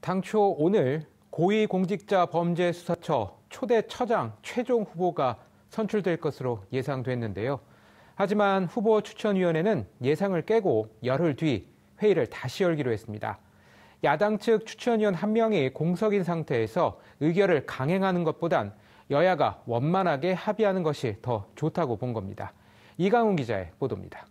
당초 오늘 고위공직자범죄수사처 초대 처장 최종 후보가 선출될 것으로 예상됐는데요. 하지만 후보 추천위원회는 예상을 깨고 열흘 뒤 회의를 다시 열기로 했습니다. 야당 측 추천위원 한 명이 공석인 상태에서 의결을 강행하는 것보단 여야가 원만하게 합의하는 것이 더 좋다고 본 겁니다. 이강훈 기자의 보도입니다.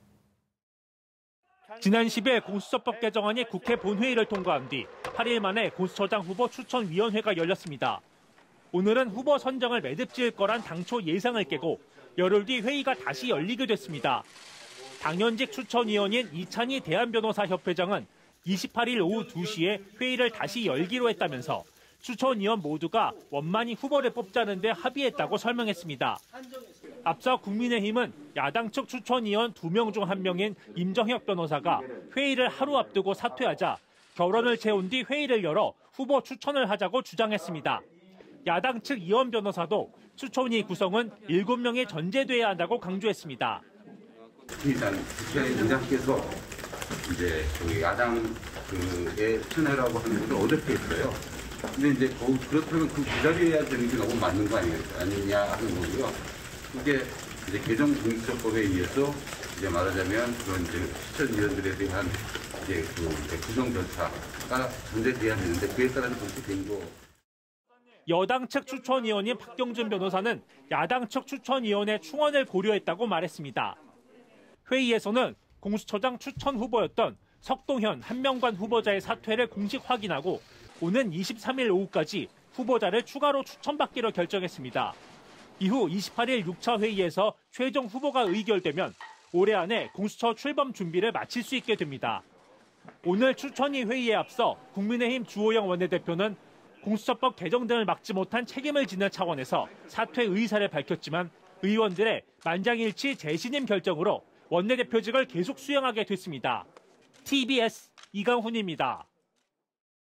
지난 10일 공수처법 개정안이 국회 본회의를 통과한 뒤 8일 만에 공수처장 후보 추천위원회가 열렸습니다. 오늘은 후보 선정을 매듭지을 거란 당초 예상을 깨고 열흘 뒤 회의가 다시 열리게 됐습니다. 당연직 추천위원인 이찬희 대한변호사협회장은 28일 오후 2시에 회의를 다시 열기로 했다면서 추천위원 모두가 원만히 후보를 뽑자는 데 합의했다고 설명했습니다. 앞서 국민의힘은 야당 측 추천위원 2명 중 1명인 임정혁 변호사가 회의를 하루 앞두고 사퇴하자 결원을 채운 뒤 회의를 열어 후보 추천을 하자고 주장했습니다. 야당 측 이원 변호사도 추천위 구성은 7명이 전제돼야 한다고 강조했습니다. 일단 국회의장께서 이제 야당의 추천하라고 하는 것을 어렵게 했어요. 근데 이제 그렇다면 그 자리에 해야 되는 게 너무 맞는 거 아니냐 하는 거고요. 그게 이제 개정 공수처법에 의해서 이제 말하자면 그런 이제 추천위원들에 대한 이제 구성 절차가 전제돼야 되는데 그에 따라서 그렇게 된 거. 여당 측 추천위원인 박경준 변호사는 야당 측 추천위원의 충원을 고려했다고 말했습니다. 회의에서는 공수처장 추천 후보였던 석동현 한명관 후보자의 사퇴를 공식 확인하고 오는 23일 오후까지 후보자를 추가로 추천받기로 결정했습니다. 이후 28일 6차 회의에서 최종 후보가 의결되면 올해 안에 공수처 출범 준비를 마칠 수 있게 됩니다. 오늘 추천위 회의에 앞서 국민의힘 주호영 원내대표는 공수처법 개정 등을 막지 못한 책임을 지는 차원에서 사퇴 의사를 밝혔지만 의원들의 만장일치 재신임 결정으로 원내대표직을 계속 수행하게 됐습니다. TBS 이강훈입니다.